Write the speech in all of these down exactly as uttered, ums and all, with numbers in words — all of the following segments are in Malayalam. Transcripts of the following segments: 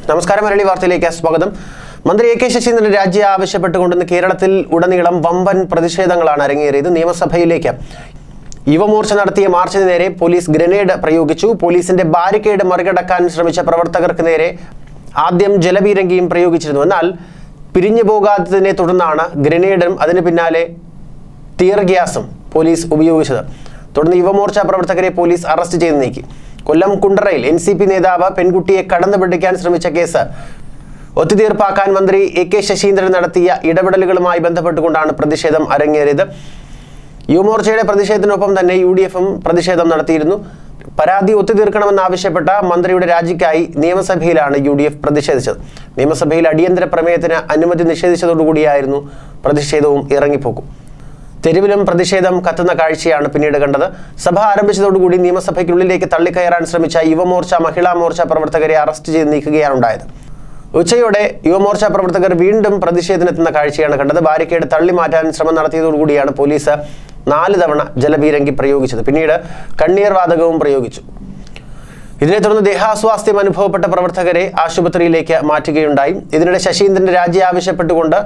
നമസ്കാരം, മലയാളി വാർത്തയിലേക്ക് സ്വാഗതം. മന്ത്രി എ കെ ശശീന്ദ്രൻ രാജി ആവശ്യപ്പെട്ടുകൊണ്ടിരുന്ന കേരളത്തിൽ ഉടനീളം വമ്പൻ പ്രതിഷേധങ്ങളാണ് അരങ്ങേറിയത്. നിയമസഭയിലേക്ക് യുവമോർച്ച നടത്തിയ മാർച്ചിന് നേരെ പോലീസ് ഗ്രനേഡ് പ്രയോഗിച്ചു. പോലീസിന്റെ ബാരിക്കേഡ് മറികടക്കാൻ ശ്രമിച്ച പ്രവർത്തകർക്ക് നേരെ ആദ്യം ജലപീരങ്കിയും പ്രയോഗിച്ചിരുന്നു. എന്നാൽ പിരിഞ്ഞു പോകാത്തതിനെ തുടർന്നാണ് ഗ്രനേഡും അതിന് പിന്നാലെ ടിയർ ഗ്യാസും പോലീസ് ഉപയോഗിച്ചത്. തുടർന്ന് യുവമോർച്ച പ്രവർത്തകരെ പോലീസ് അറസ്റ്റ് ചെയ്ത് നീക്കി. കൊല്ലം കുണ്ടറയിൽ എൻ സി പി നേതാവ് പെൺകുട്ടിയെ കടന്നുപിടിക്കാൻ ശ്രമിച്ച കേസ് ഒത്തുതീർപ്പാക്കാൻ മന്ത്രി എ കെ ശശീന്ദ്രൻ നടത്തിയ ഇടപെടലുകളുമായി ബന്ധപ്പെട്ടുകൊണ്ടാണ് പ്രതിഷേധം അരങ്ങേറിയത്. യുവമോർച്ചയുടെ പ്രതിഷേധത്തിനൊപ്പം തന്നെ യു ഡി എഫും പ്രതിഷേധം നടത്തിയിരുന്നു. പരാതി ഒത്തുതീർക്കണമെന്നാവശ്യപ്പെട്ട മന്ത്രിയുടെ രാജിക്കായി നിയമസഭയിലാണ് യു ഡി എഫ് പ്രതിഷേധിച്ചത്. നിയമസഭയിൽ അടിയന്തര പ്രമേയത്തിന് അനുമതി നിഷേധിച്ചതോടുകൂടിയായിരുന്നു പ്രതിഷേധവും ഇറങ്ങിപ്പോക്കും. തെരുവിലും പ്രതിഷേധം കത്തുന്ന കാഴ്ചയാണ് പിന്നീട് കണ്ടത്. സഭ ആരംഭിച്ചതോടുകൂടി നിയമസഭയ്ക്കുള്ളിലേക്ക് തള്ളിക്കയറാൻ ശ്രമിച്ച യുവമോർച്ച മഹിളാ മോർച്ച പ്രവർത്തകരെ അറസ്റ്റ് ചെയ്ത് നീക്കുകയാണ് ഉണ്ടായത്. ഉച്ചയോടെ യുവമോർച്ച പ്രവർത്തകർ വീണ്ടും പ്രതിഷേധത്തിനെത്തുന്ന കാഴ്ചയാണ് കണ്ടത്. ബാരിക്കേഡ് തള്ളി മാറ്റാൻ ശ്രമം നടത്തിയതോടുകൂടിയാണ് പോലീസ് നാല് തവണ ജലപീരങ്കി പ്രയോഗിച്ചത്. പിന്നീട് കണ്ണീർ വാതകവും പ്രയോഗിച്ചു. ഇതിനെ തുടർന്ന് ദേഹാസ്വാസ്ഥ്യം അനുഭവപ്പെട്ട പ്രവർത്തകരെ ആശുപത്രിയിലേക്ക് മാറ്റുകയുണ്ടായി. ഇതിനിടെ ശശീന്ദ്രന്റെ രാജി ആവശ്യപ്പെട്ടുകൊണ്ട്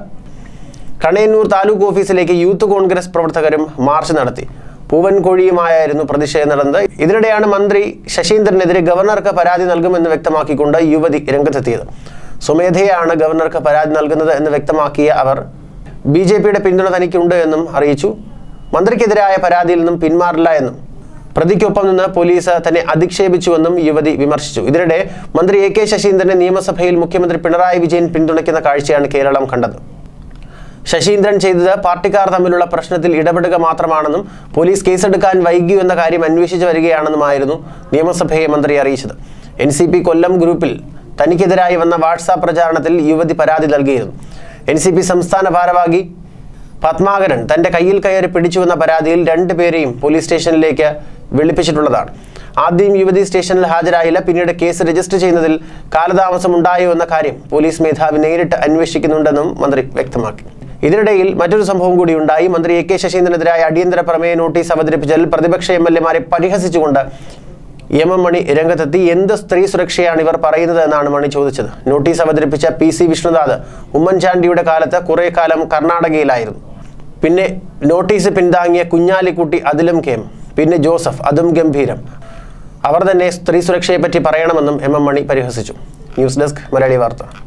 കണയന്നൂർ താലൂക്ക് ഓഫീസിലേക്ക് യൂത്ത് കോൺഗ്രസ് പ്രവർത്തകരും മാർച്ച് നടത്തി. പൂവൻ കോഴിയുമായായിരുന്നു പ്രതിഷേധം നടന്നത്. ഇതിനിടെയാണ് മന്ത്രി ശശീന്ദ്രനെതിരെ ഗവർണർക്ക് പരാതി നൽകുമെന്ന് വ്യക്തമാക്കിക്കൊണ്ട് യുവതി രംഗത്തെത്തിയത്. സ്വമേധയാണ് ഗവർണർക്ക് പരാതി നൽകുന്നത് എന്ന് വ്യക്തമാക്കിയ അവർ ബി ജെ പിയുടെ പിന്തുണ തനിക്കുണ്ട് എന്നും അറിയിച്ചു. മന്ത്രിക്കെതിരായ പരാതിയിൽ നിന്നും പിന്മാറില്ല എന്നും പ്രതിക്കൊപ്പം നിന്ന് പോലീസ് തന്നെ അധിക്ഷേപിച്ചുവെന്നും യുവതി വിമർശിച്ചു. ഇതിനിടെ മന്ത്രി എ കെ ശശീന്ദ്രനെ നിയമസഭയിൽ മുഖ്യമന്ത്രി പിണറായി വിജയൻ പിന്തുണയ്ക്കുന്ന കാഴ്ചയാണ് കേരളം കണ്ടത്. ശശീന്ദ്രൻ ചെയ്തത് പാർട്ടിക്കാർ തമ്മിലുള്ള പ്രശ്നത്തിൽ ഇടപെടുക മാത്രമാണെന്നും പോലീസ് കേസെടുക്കാൻ വൈകിയു എന്ന കാര്യം അന്വേഷിച്ചു വരികയാണെന്നുമായിരുന്നു നിയമസഭയെ മന്ത്രി അറിയിച്ചത്. എൻ സി പി കൊല്ലം ഗ്രൂപ്പിൽ തനിക്കെതിരായി വന്ന വാട്സാപ്പ് പ്രചാരണത്തിൽ യുവതി പരാതി നൽകിയിരുന്നു. എൻ സി പി സംസ്ഥാന ഭാരവാഹി പത്മാകരൻ തന്റെ കയ്യിൽ കയറി പിടിച്ചുവെന്ന പരാതിയിൽ രണ്ടുപേരെയും പോലീസ് സ്റ്റേഷനിലേക്ക് വിളിപ്പിച്ചിട്ടുള്ളതാണ്. ആദ്യം യുവതി സ്റ്റേഷനിൽ ഹാജരായില്ല. പിന്നീട് കേസ് രജിസ്റ്റർ ചെയ്യുന്നതിൽ കാലതാമസം ഉണ്ടായോ എന്ന കാര്യം പോലീസ് മേധാവി നേരിട്ട് അന്വേഷിക്കുന്നുണ്ടെന്നും മന്ത്രി വ്യക്തമാക്കി. ഇതിനിടയിൽ മറ്റൊരു സംഭവം കൂടി ഉണ്ടായി. മന്ത്രി എ കെ ശശീന്ദ്രനെതിരായ അടിയന്തര പ്രമേയ നോട്ടീസ് അവതരിപ്പിച്ചതിൽ പ്രതിപക്ഷ എം എൽ എമാരെ പരിഹസിച്ചുകൊണ്ട് എം എം മണി രംഗത്തെത്തി. എന്ത് സ്ത്രീ സുരക്ഷയാണ് ഇവർ പറയുന്നത് എന്നാണ് മണി ചോദിച്ചത്. നോട്ടീസ് അവതരിപ്പിച്ച പി സി വിഷ്ണുനാഥ് ഉമ്മൻചാണ്ടിയുടെ കാലത്ത് കുറെ കാലം കർണാടകയിലായിരുന്നു. പിന്നെ നോട്ടീസ് പിന്താങ്ങിയ കുഞ്ഞാലിക്കുട്ടി അതിലും കേം, പിന്നെ ജോസഫ് അതും ഗംഭീരം. അവർ തന്നെ സ്ത്രീ സുരക്ഷയെപ്പറ്റി പറയണമെന്നും എം എം മണി പരിഹസിച്ചു. ന്യൂസ് ഡെസ്ക് മലയാളി വാർത്ത.